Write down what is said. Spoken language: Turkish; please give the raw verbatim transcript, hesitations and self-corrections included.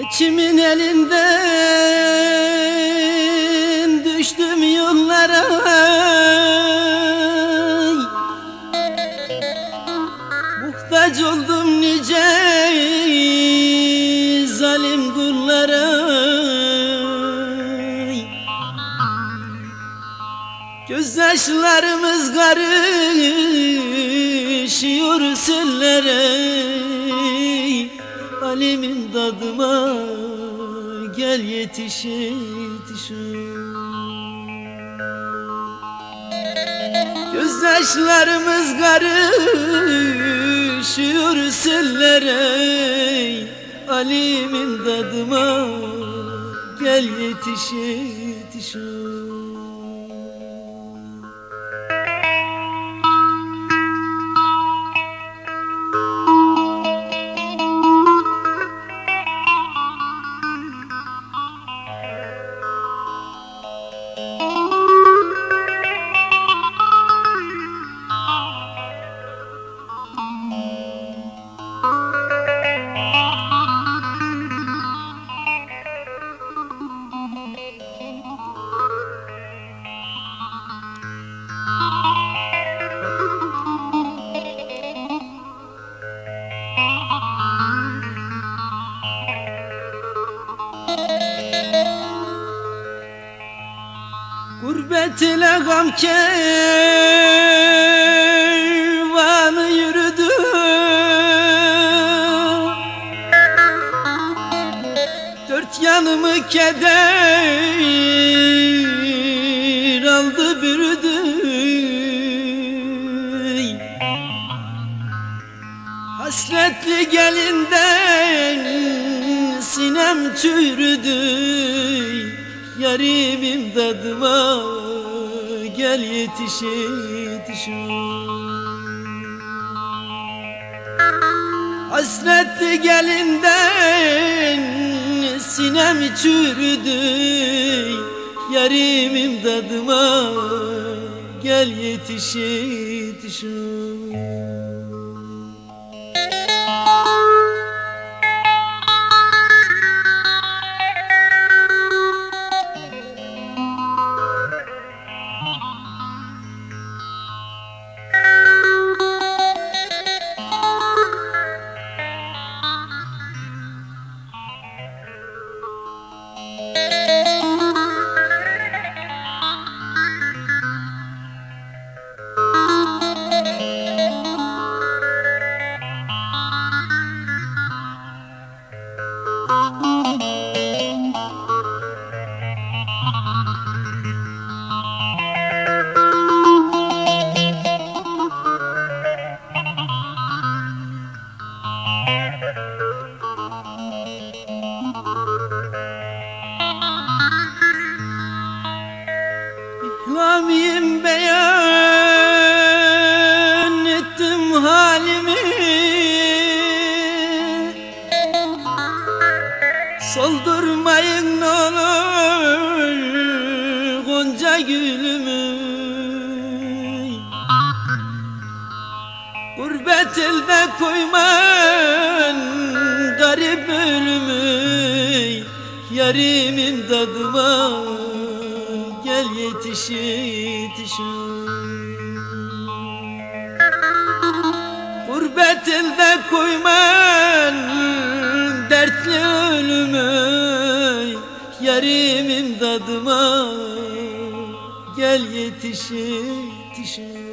Geçimin elinden düştüm yollara, muhtaç oldum nice zalim kullara. Gözyaşlarımız karışıyor sellere, Alimin dadıma gel yetiş yetiş. Gözyaşlarımız karışıyor sellere, Alimin dadıma gel yetiş yetiş. Gurbet ile gam kervanı yürüdü, dört yanımı keder aldı bürüdü. Hasretli gelinden sinem çürüdü, yarimin dadıma gel yetiş yetiş. Hasretli gelinden sinem çürüdü, yarimin dadıma gel yetiş yetiş. İhlamiyim beyan ettim halimi, soldurmayın ne olur gonca gülümü. Gurbet elde koyman garip ölümü, yarimin dadıma gel yetiş yetiş. Gurbet elde koyman dertli ölümü, yarimin dadıma gel yetiş yetiş.